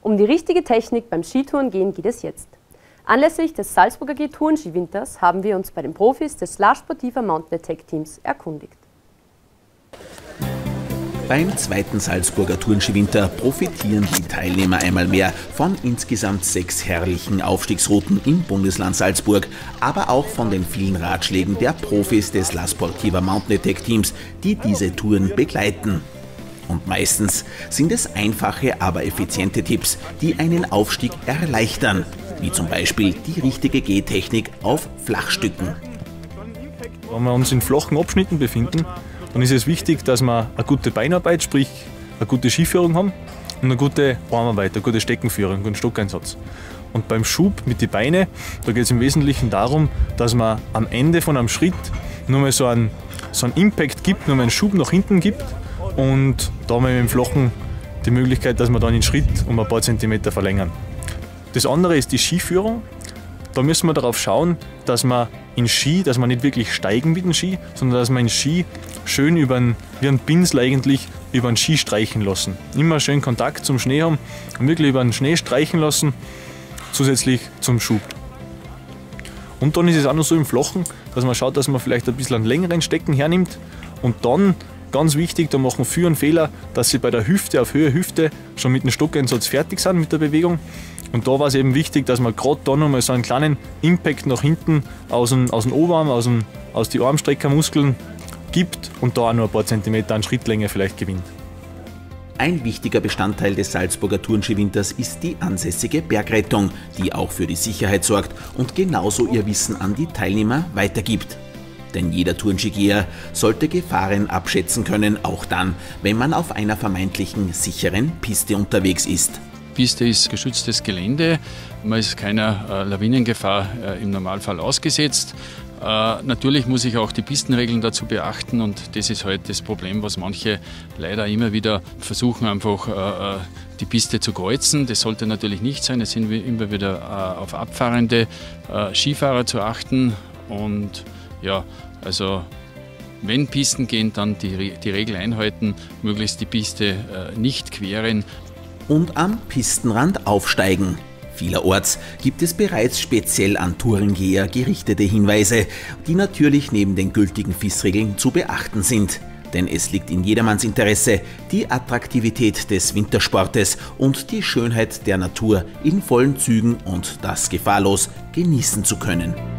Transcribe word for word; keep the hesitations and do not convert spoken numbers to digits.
Um die richtige Technik beim Skitourengehen geht es jetzt. Anlässlich des Salzburger G-Touren-Skiwinters haben wir uns bei den Profis des La Sportiva Mountain Attack Teams erkundigt. Beim zweiten Salzburger Tourenskiwinter profitieren die Teilnehmer einmal mehr von insgesamt sechs herrlichen Aufstiegsrouten im Bundesland Salzburg, aber auch von den vielen Ratschlägen der Profis des La Sportiva Mountain Attack Teams, die diese Touren begleiten. Und meistens sind es einfache, aber effiziente Tipps, die einen Aufstieg erleichtern, wie zum Beispiel die richtige Gehtechnik auf Flachstücken. Wenn wir uns in flachen Abschnitten befinden, dann ist es wichtig, dass wir eine gute Beinarbeit, sprich eine gute Skiführung haben und eine gute Armarbeit, eine gute Steckenführung, einen guten Stockeinsatz. Und beim Schub mit den Beinen, da geht es im Wesentlichen darum, dass man am Ende von einem Schritt nur mal so einen, so einen Impact gibt, nur mal einen Schub nach hinten gibt und da haben wir mit dem Flachen die Möglichkeit, dass wir dann den Schritt um ein paar Zentimeter verlängern. Das andere ist die Skiführung. Da müssen wir darauf schauen, dass wir in Ski, dass wir nicht wirklich steigen mit dem Ski, sondern dass wir in Ski schön über einen, wie ein Pinsel eigentlich, über den Ski streichen lassen. Immer schön Kontakt zum Schnee haben und wirklich über den Schnee streichen lassen, zusätzlich zum Schub. Und dann ist es auch noch so im Flachen, dass man schaut, dass man vielleicht ein bisschen einen längeren Stecken hernimmt und dann, ganz wichtig, da machen viele einen Fehler, dass sie bei der Hüfte, auf Höhe Hüfte, schon mit dem Stockeinsatz fertig sind mit der Bewegung. Und da war es eben wichtig, dass man gerade da nochmal so einen kleinen Impact nach hinten aus dem, aus dem Oberarm, aus, dem, aus die Armstreckermuskeln gibt und da auch noch ein paar Zentimeter an Schrittlänge vielleicht gewinnt. Ein wichtiger Bestandteil des Salzburger Tourenskiwinters ist die ansässige Bergrettung, die auch für die Sicherheit sorgt und genauso ihr Wissen an die Teilnehmer weitergibt. Denn jeder Tourenskigeher sollte Gefahren abschätzen können, auch dann, wenn man auf einer vermeintlichen sicheren Piste unterwegs ist. Piste ist geschütztes Gelände, man ist keiner äh, Lawinengefahr äh, im Normalfall ausgesetzt. Äh, natürlich muss ich auch die Pistenregeln dazu beachten und das ist halt das Problem, was manche leider immer wieder versuchen, einfach äh, die Piste zu kreuzen. Das sollte natürlich nicht sein, es sind immer wieder äh, auf abfahrende äh, Skifahrer zu achten und ja, also wenn Pisten gehen, dann die, die Regel einhalten, möglichst die Piste äh, nicht queren. Und am Pistenrand aufsteigen. Vielerorts gibt es bereits speziell an Tourengeher gerichtete Hinweise, die natürlich neben den gültigen F I S-Regeln zu beachten sind. Denn es liegt in jedermanns Interesse, die Attraktivität des Wintersportes und die Schönheit der Natur in vollen Zügen und das gefahrlos genießen zu können.